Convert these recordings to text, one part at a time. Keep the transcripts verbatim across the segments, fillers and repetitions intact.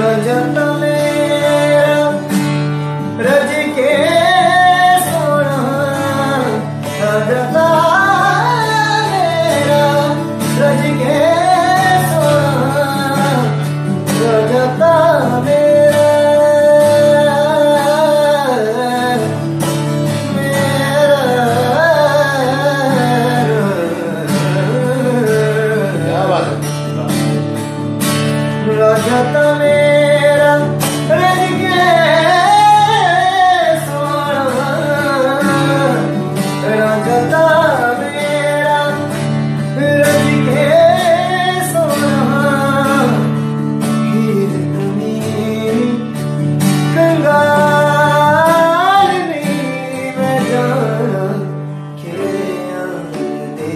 रजत मेरा रज के सोना रजत मेरा रज के सोना रजत मेरा रजत मेरा रज के सोना रजत मेरा रज के सोना हीर मेरी कंगाल मैं जाना के आंदे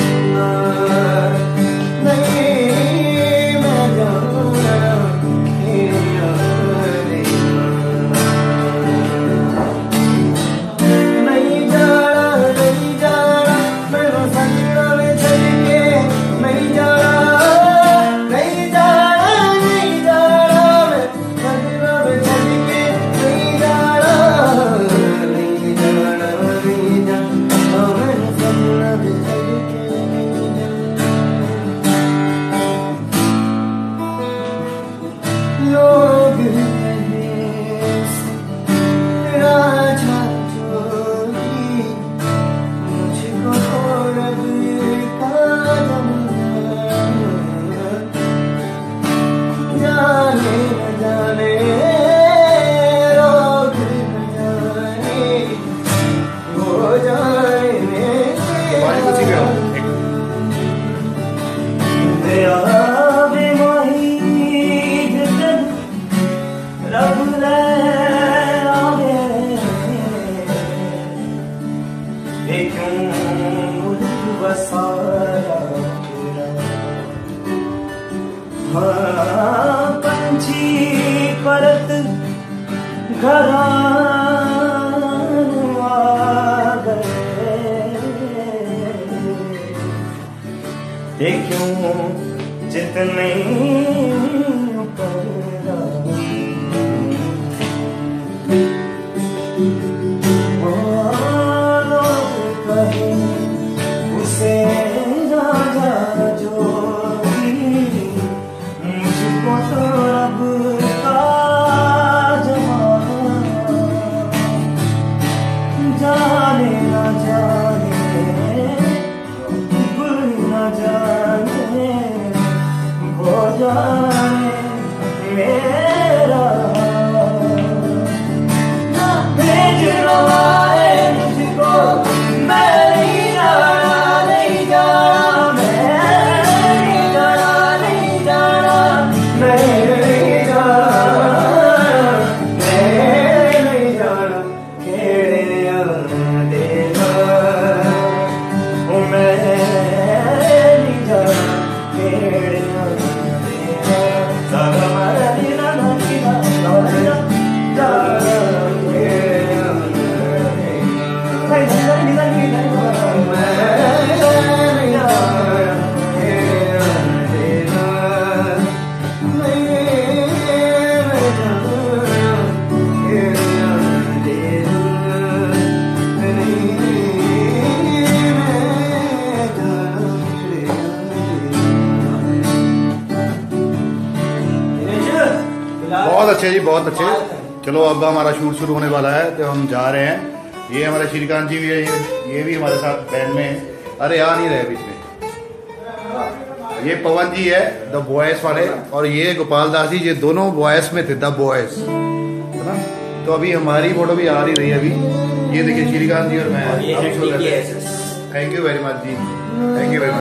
लोग राजा जोगी मुझको रब का जाने न जाने रोग न जाने वो जाने दया रब ले आवे क्यों मुल्क बसाया हाँ पंछी परत घरां आ गए क्यों जितने उसे राजा जोगी मुझको तो रब का जमाना जाने न जाने गुल न जाने वो जाने मेरा बहुत अच्छे जी, बहुत अच्छे। चलो अब हमारा शूट शुरू होने वाला है तो हम जा रहे हैं। ये हमारे श्रीकांत जी भी है, ये भी हमारे साथ बैंड में। अरे आ नहीं रहे बीच में। ये पवन जी है द बॉयज वाले, और ये गोपाल दास जी, ये दोनों बॉयज में थे, द बॉयज, है ना। तो अभी हमारी फोटो भी आ रही रही है अभी। ये देखिए श्रीकांत जी और मैं। थैंक यू वेरी मच जी, थैंक यू वेरी मच।